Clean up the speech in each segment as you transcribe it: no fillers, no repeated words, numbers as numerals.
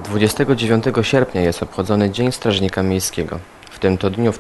29 sierpnia jest obchodzony Dzień Strażnika Miejskiego. W tym to dniu w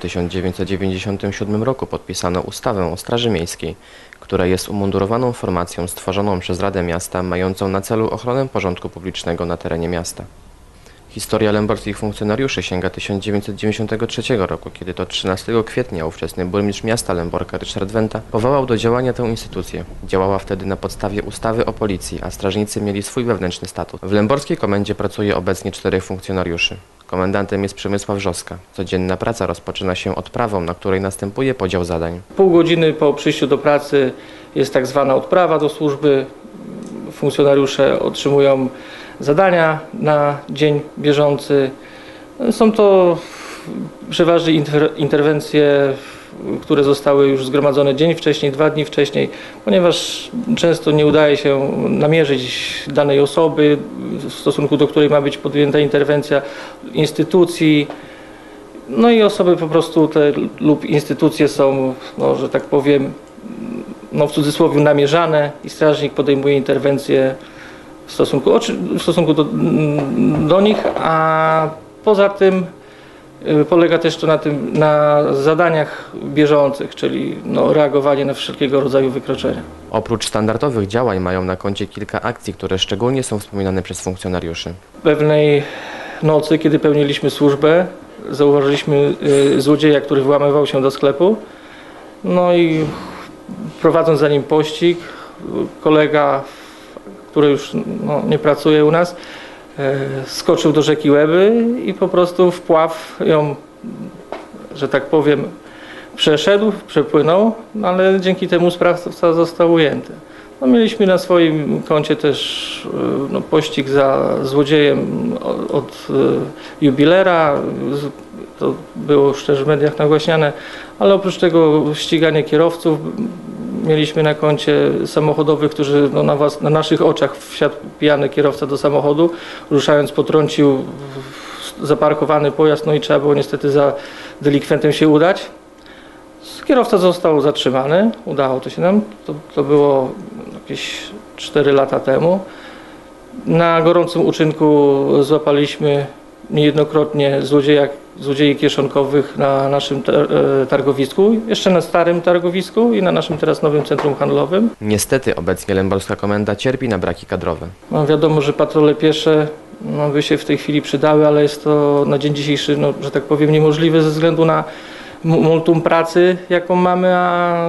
1997 roku podpisano ustawę o Straży Miejskiej, która jest umundurowaną formacją stworzoną przez Radę Miasta, mającą na celu ochronę porządku publicznego na terenie miasta. Historia lęborskich funkcjonariuszy sięga 1993 roku, kiedy to 13 kwietnia ówczesny burmistrz miasta Lęborka Ryszard Wenta powołał do działania tę instytucję. Działała wtedy na podstawie ustawy o policji, a strażnicy mieli swój wewnętrzny statut. W lęborskiej komendzie pracuje obecnie 4 funkcjonariuszy. Komendantem jest Przemysław Wrzoska. Codzienna praca rozpoczyna się odprawą, na której następuje podział zadań. Pół godziny po przyjściu do pracy jest tak zwana odprawa do służby. Funkcjonariusze otrzymują zadania na dzień bieżący. Są to przeważnie interwencje, które zostały już zgromadzone dzień wcześniej, 2 dni wcześniej, ponieważ często nie udaje się namierzyć danej osoby, w stosunku do której ma być podjęta interwencja, instytucji. No i osoby po prostu te lub instytucje są, że tak powiem, w cudzysłowie namierzane i strażnik podejmuje interwencję w stosunku do nich, a poza tym polega też to na zadaniach bieżących, czyli reagowanie na wszelkiego rodzaju wykroczenia. Oprócz standardowych działań mają na koncie kilka akcji, które szczególnie są wspominane przez funkcjonariuszy. Pewnej nocy, kiedy pełniliśmy służbę, zauważyliśmy złodzieja, który włamywał się do sklepu. No i prowadząc za nim pościg, kolega, który już nie pracuje u nas, skoczył do rzeki Łeby i po prostu w pław ją, że tak powiem, przepłynął, ale dzięki temu sprawca został ujęty. Mieliśmy na swoim koncie też pościg za złodziejem od jubilera, to było już też w mediach nagłaśniane, ale oprócz tego ściganie kierowców. Mieliśmy na koncie samochodowych, którzy na naszych oczach wsiadł pijany kierowca do samochodu, ruszając potrącił zaparkowany pojazd, i trzeba było niestety za delikwentem się udać. Kierowca został zatrzymany, udało to się nam, to było jakieś 4 lata temu. Na gorącym uczynku złapaliśmy niejednokrotnie złodziei kieszonkowych na naszym targowisku, jeszcze na starym targowisku i na naszym teraz nowym centrum handlowym. Niestety obecnie lęborska komenda cierpi na braki kadrowe. Wiadomo, że patrole piesze by się w tej chwili przydały, ale jest to na dzień dzisiejszy, że tak powiem, niemożliwe ze względu na multum pracy, jaką mamy, a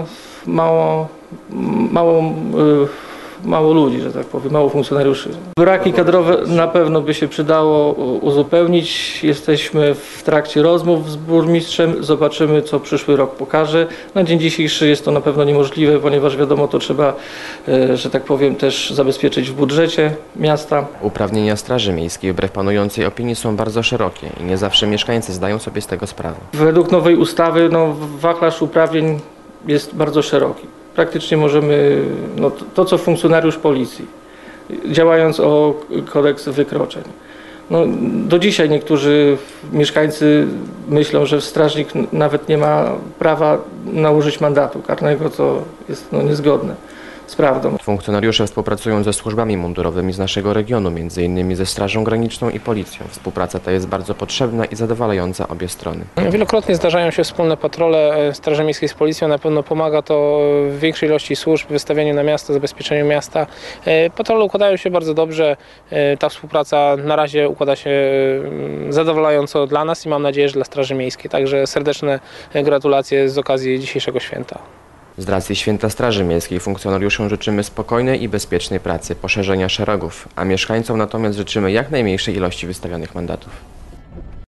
mało ludzi, że tak powiem, mało funkcjonariuszy. Braki kadrowe na pewno by się przydało uzupełnić. Jesteśmy w trakcie rozmów z burmistrzem, zobaczymy, co przyszły rok pokaże. Na dzień dzisiejszy jest to na pewno niemożliwe, ponieważ wiadomo, to trzeba, że tak powiem, też zabezpieczyć w budżecie miasta. Uprawnienia Straży Miejskiej wbrew panującej opinii są bardzo szerokie i nie zawsze mieszkańcy zdają sobie z tego sprawę. Według nowej ustawy wachlarz uprawnień jest bardzo szeroki. Praktycznie możemy, to co funkcjonariusz policji, działając o kodeks wykroczeń. Do dzisiaj niektórzy mieszkańcy myślą, że strażnik nawet nie ma prawa nałożyć mandatu karnego, co jest niezgodne z prawdą. Funkcjonariusze współpracują ze służbami mundurowymi z naszego regionu, m.in. ze Strażą Graniczną i Policją. Współpraca ta jest bardzo potrzebna i zadowalająca obie strony. Wielokrotnie zdarzają się wspólne patrole Straży Miejskiej z Policją. Na pewno pomaga to w większej ilości służb, wystawianiu na miasto, zabezpieczeniu miasta. Patrole układają się bardzo dobrze. Ta współpraca na razie układa się zadowalająco dla nas i mam nadzieję, że dla Straży Miejskiej. Także serdeczne gratulacje z okazji dzisiejszego święta. Z racji Święta Straży Miejskiej funkcjonariuszom życzymy spokojnej i bezpiecznej pracy, poszerzenia szeregów, a mieszkańcom natomiast życzymy jak najmniejszej ilości wystawionych mandatów.